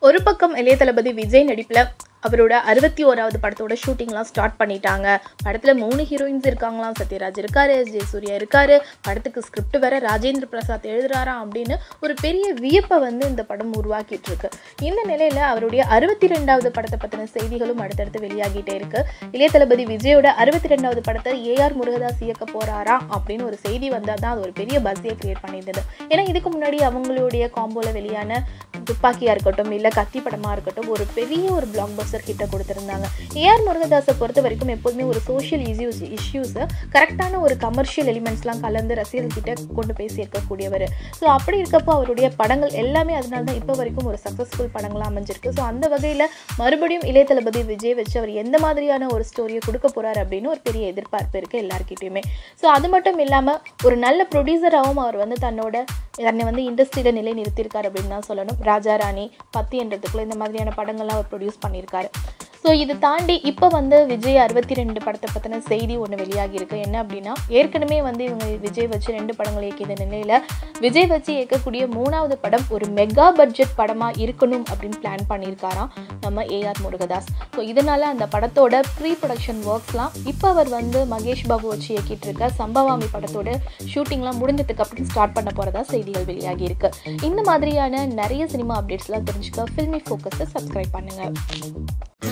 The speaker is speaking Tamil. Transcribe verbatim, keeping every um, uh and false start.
ஒரு பக்கம் இளையதளபதி விஜய் நடிப்புல அவரோட அறுபத்தி ஓராவது படத்தோட ஷூட்டிங்லாம் ஸ்டார்ட் பண்ணிட்டாங்க. படத்துல மூணு ஹீரோயின்ஸ் இருக்காங்களாம். சத்யராஜ் இருக்காரு, ஜெயசூர்யா இருக்காரு, படத்துக்கு ஸ்கிரிப்ட் வேற ராஜேந்திர பிரசாத் எழுதுறாராம் அப்படின்னு ஒரு பெரிய வியப்பை வந்து இந்த படம் உருவாக்கிட்டு இருக்கு. இந்த நிலையில அவருடைய அறுபத்தி ரெண்டாவது படத்தை பத்தின செய்திகளும் அடுத்தடுத்து வெளியாகிட்டே இருக்கு. இளையதளபதி விஜயோட அறுபத்தி ரெண்டாவது படத்தை ஏ.ஆர் முருகதாஸ் இயக்க போறாரா அப்படின்னு ஒரு செய்தி வந்தால் தான் அது ஒரு பெரிய பஸ்ஸியை கிரியேட் பண்ணியிருந்தது. ஏன்னா இதுக்கு முன்னாடி அவங்களுடைய காம்போல வெளியான துப்பாக்கியா இருக்கட்டும் இல்ல கத்தி படமா இருக்கட்டும் ஒரு பெரிய ஒரு பிளாக் பஸ்டர் கிட்ட கொடுத்திருந்தாங்க. ஏ.ஆர் முருகதாஸை பொறுத்த வரைக்கும் எப்போதுமே ஒரு சோஷியல் இஷ்யூஸ் இஷ்யூஸ் கரெக்டான ஒரு கமர்ஷியல் எலிமெண்ட்ஸ்லாம் கலந்து ரசிகர்கள் கிட்ட கொண்டு பேசி இருக்கக்கூடியவர். ஸோ அப்படி இருக்கப்போ அவருடைய படங்கள் எல்லாமே அதனால தான் இப்போ வரைக்கும் ஒரு சக்ஸஸ்ஃபுல் படங்களாக அமைஞ்சிருக்கு. ஸோ அந்த வகையில் மறுபடியும் இளையதளபதி விஜய் வச்சு அவர் எந்த மாதிரியான ஒரு ஸ்டோரியை கொடுக்க போறாரு அப்படின்னு ஒரு பெரிய எதிர்பார்ப்பு இருக்கு எல்லாருக்கிட்டையுமே. ஸோ அது மட்டும் இல்லாமல் ஒரு நல்ல ப்ரொடியூசராகவும் அவர் வந்து தன்னோட தன்னை வந்து இண்டஸ்ட்ரியில நிலை நிறுத்தியிருக்காரு அப்படின்னு தான் சொல்லணும். ராஜா ராணி, பத்தி என்றதுக்குள்ள இந்த மாதிரியான படங்கள்லாம் அவர் ப்ரொடியூஸ் பண்ணியிருக்காரு. ஸோ இது தாண்டி இப்போ வந்து விஜய் அறுபத்தி ரெண்டு படத்தை பற்றின செய்தி ஒன்று வெளியாகி இருக்கு. என்ன அப்படின்னா, ஏற்கனவே வந்து இவங்க விஜய் வச்சு ரெண்டு படங்கள் இயக்கிய நிலையில் விஜய் வச்சு இயக்கக்கூடிய மூணாவது படம் ஒரு மெகா பட்ஜெட் படமாக இருக்கணும் அப்படின்னு பிளான் பண்ணியிருக்காராம் நம்ம ஏ.ஆர் முருகதாஸ். ஸோ இதனால அந்த படத்தோட ப்ரீ ப்ரொடக்ஷன் ஒர்க்ஸ்லாம் இப்போ அவர் வந்து மகேஷ் பாபு வச்சு இயக்கிட்டு இருக்க சம்பவாமி படத்தோட ஷூட்டிங்லாம் முடிஞ்சதுக்கு அப்புறம் ஸ்டார்ட் பண்ண போகிறதா செய்திகள் வெளியாகி இருக்கு. இந்த மாதிரியான நிறைய சினிமா அப்டேட்ஸ்லாம் தெரிஞ்சுக்க ஃபில்மி ஃபோக்கஸை சப்ஸ்கிரைப் பண்ணுங்கள்.